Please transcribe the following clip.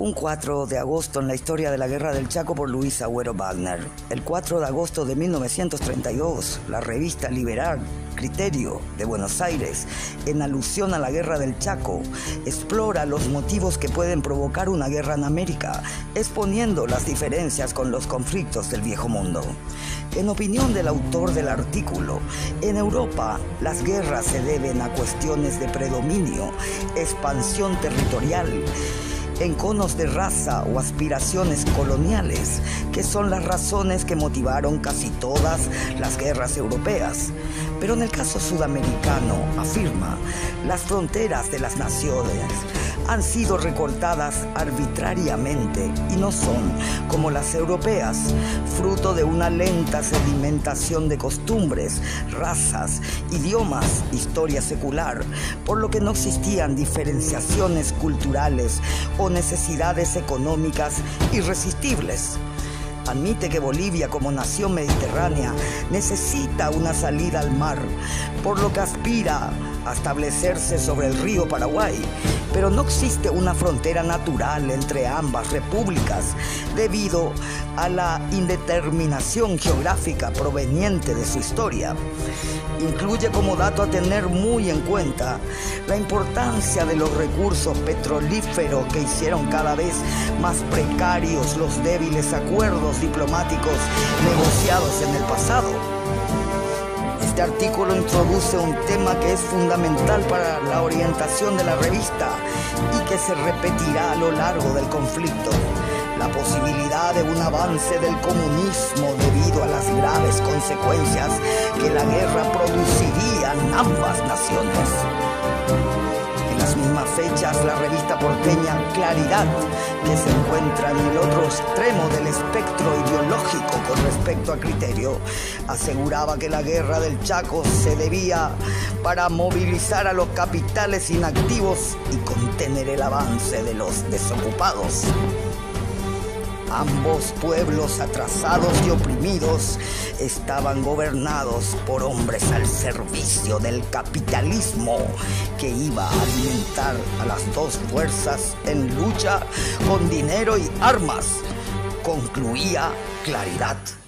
Un 4 de agosto en la historia de la Guerra del Chaco por Luis Agüero Wagner. El 4 de agosto de 1932, la revista Liberal Criterio de Buenos Aires, en alusión a la Guerra del Chaco, explora los motivos que pueden provocar una guerra en América, exponiendo las diferencias con los conflictos del Viejo Mundo. En opinión del autor del artículo, en Europa las guerras se deben a cuestiones de predominio, expansión territorial, enconos de raza o aspiraciones coloniales, que son las razones que motivaron casi todas las guerras europeas. Pero en el caso sudamericano, afirma, las fronteras de las naciones han sido recortadas arbitrariamente y no son, como las europeas, fruto de una lenta sedimentación de costumbres, razas, idiomas, historia secular, por lo que no existían diferenciaciones culturales o necesidades económicas irresistibles. Admite que Bolivia, como nación mediterránea, necesita una salida al mar, por lo que aspira a establecerse sobre el río Paraguay, pero no existe una frontera natural entre ambas repúblicas debido a la indeterminación geográfica proveniente de su historia. Incluye como dato a tener muy en cuenta la importancia de los recursos petrolíferos que hicieron cada vez más precarios los débiles acuerdos diplomáticos negociados en el pasado. Este artículo introduce un tema que es fundamental para la orientación de la revista y que se repetirá a lo largo del conflicto: la posibilidad de un avance del comunismo debido a las graves consecuencias que la guerra produciría en ambas naciones. En las mismas fechas, la revista porteña Claridad, que se encuentra en el otro extremo del espectro ideológico con respecto a Criterio, aseguraba que la Guerra del Chaco se debía para movilizar a los capitales inactivos y contener el avance de los desocupados. Ambos pueblos atrasados y oprimidos estaban gobernados por hombres al servicio del capitalismo que iba a alimentar a las dos fuerzas en lucha con dinero y armas, concluía Claridad.